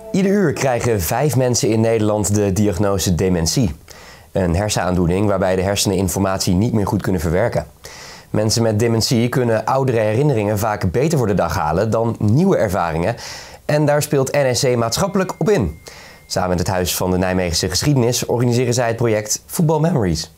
Ieder uur krijgen 5 mensen in Nederland de diagnose dementie. Een hersenaandoening waarbij de hersenen informatie niet meer goed kunnen verwerken. Mensen met dementie kunnen oudere herinneringen vaak beter voor de dag halen dan nieuwe ervaringen. En daar speelt NSC maatschappelijk op in. Samen met het Huis van de Nijmeegse Geschiedenis organiseren zij het project Football Memories.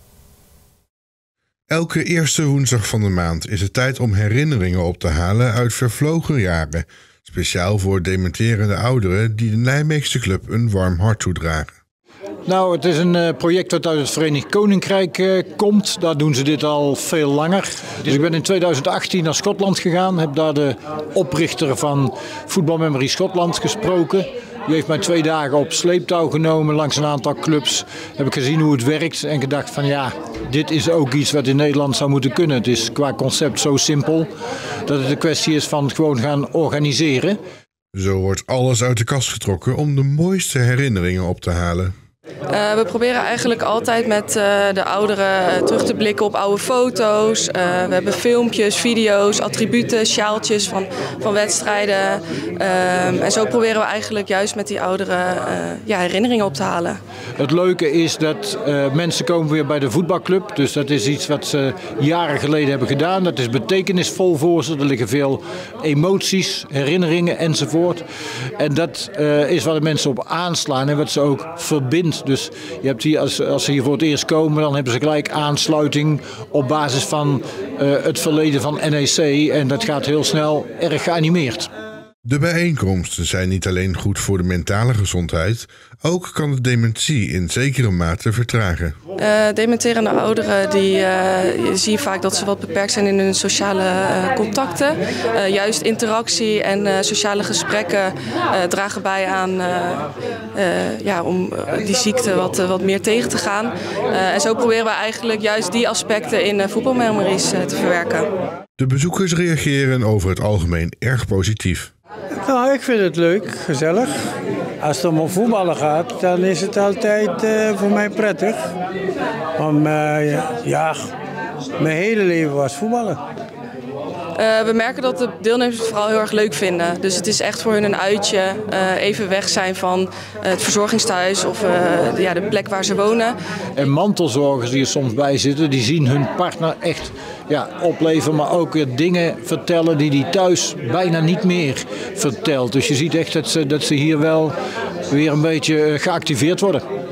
Elke eerste woensdag van de maand is het tijd om herinneringen op te halen uit vervlogen jaren. Speciaal voor dementerende ouderen die de Nijmeegse club een warm hart toedragen. Nou, het is een project dat uit het Verenigd Koninkrijk komt. Daar doen ze dit al veel langer. Dus ik ben in 2018 naar Schotland gegaan. Heb daar de oprichter van Football Memories Schotland gesproken. Die heeft mij 2 dagen op sleeptouw genomen langs een aantal clubs. Heb ik gezien hoe het werkt en gedacht van ja, dit is ook iets wat in Nederland zou moeten kunnen. Het is qua concept zo simpel dat het een kwestie is van gewoon gaan organiseren. Zo wordt alles uit de kast getrokken om de mooiste herinneringen op te halen. We proberen eigenlijk altijd met de ouderen terug te blikken op oude foto's. We hebben filmpjes, video's, attributen, sjaaltjes van wedstrijden. En zo proberen we eigenlijk juist met die ouderen herinneringen op te halen. Het leuke is dat mensen komen weer bij de voetbalclub. Dus dat is iets wat ze jaren geleden hebben gedaan. Dat is betekenisvol voor ze. Er liggen veel emoties, herinneringen enzovoort. En dat is waar de mensen op aanslaan en wat ze ook verbindt. Dus je hebt hier, als ze hier voor het eerst komen, dan hebben ze gelijk aansluiting op basis van het verleden van NEC. En dat gaat heel snel erg geanimeerd. De bijeenkomsten zijn niet alleen goed voor de mentale gezondheid, ook kan de dementie in zekere mate vertragen. Dementerende ouderen, je ziet vaak dat ze wat beperkt zijn in hun sociale contacten. Juist interactie en sociale gesprekken dragen bij aan om die ziekte wat meer tegen te gaan. En zo proberen we eigenlijk juist die aspecten in Football Memories te verwerken. De bezoekers reageren over het algemeen erg positief. Nou, ik vind het leuk, gezellig. Als het om voetballen gaat, dan is het altijd voor mij prettig. Want mijn hele leven was voetballen. We merken dat de deelnemers het vooral heel erg leuk vinden. Dus het is echt voor hun een uitje, even weg zijn van het verzorgingstehuis of de plek waar ze wonen. En mantelzorgers die er soms bij zitten, die zien hun partner echt opleven, maar ook weer dingen vertellen die thuis bijna niet meer vertelt. Dus je ziet echt dat ze hier wel weer een beetje geactiveerd worden.